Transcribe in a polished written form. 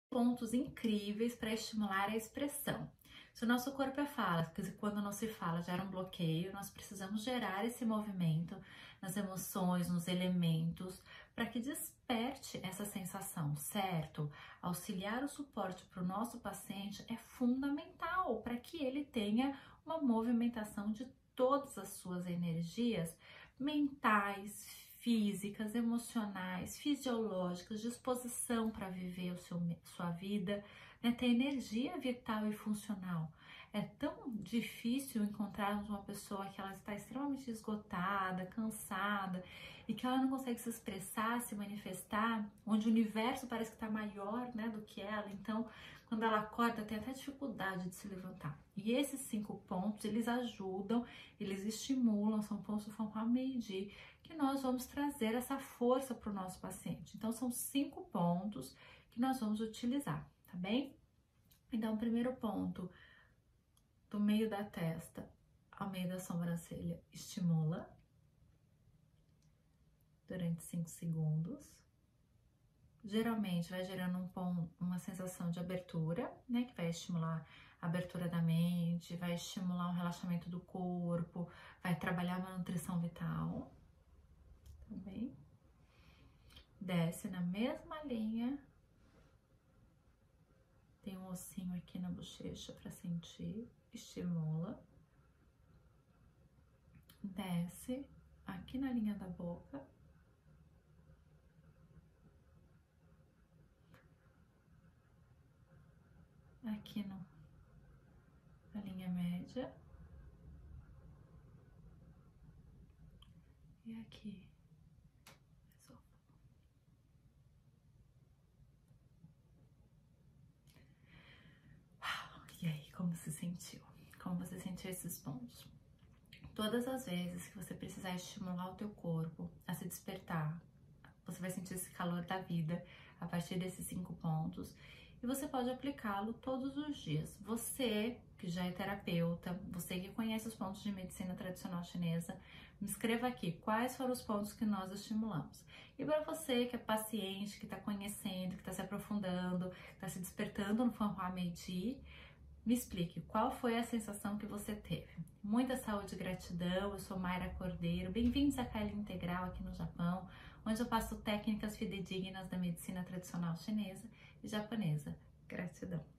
Pontos incríveis para estimular a expressão. Se o nosso corpo fala, quando não se fala gera um bloqueio, nós precisamos gerar esse movimento nas emoções, nos elementos, para que desperte essa sensação, certo? Auxiliar o suporte para o nosso paciente é fundamental para que ele tenha uma movimentação de todas as suas energias mentais, físicas, emocionais, fisiológicas, disposição para viver sua vida, né? Ter energia vital e funcional. É tão difícil encontrarmos uma pessoa que ela está extremamente esgotada, cansada e que ela não consegue se expressar, se manifestar, onde o universo parece que está maior, né, do que ela. Então, quando ela acorda, tem até dificuldade de se levantar. E esses 5 pontos, eles ajudam, eles estimulam, são pontos do Von Meiji, que nós vamos trazer essa força para o nosso paciente. Então, são 5 pontos que nós vamos utilizar, tá bem? Então, o primeiro ponto, do meio da testa ao meio da sobrancelha, estimula durante 5 segundos. Geralmente vai gerando uma sensação de abertura, né? Que vai estimular a abertura da mente, vai estimular um relaxamento do corpo, vai trabalhar uma nutrição vital. Tá bem? Desce na mesma linha. Tem um ossinho aqui na bochecha para sentir. Estimula. Desce aqui na linha da boca. Aqui na linha média. E aqui. E aí, como se sentiu? Como você sentiu esses pontos? Todas as vezes que você precisar estimular o teu corpo a se despertar, você vai sentir esse calor da vida a partir desses 5 pontos. E você pode aplicá-lo todos os dias. Você, que já é terapeuta, você que conhece os pontos de medicina tradicional chinesa, me escreva aqui quais foram os pontos que nós estimulamos. E para você que é paciente, que está conhecendo, que está se aprofundando, que está se despertando no Von Meiji, me explique qual foi a sensação que você teve. Muita saúde e gratidão. Eu sou Mayra Cordeiro. Bem-vindos à Kylie Integral aqui no Japão, onde eu passo técnicas fidedignas da medicina tradicional chinesa e japonesa. Gratidão.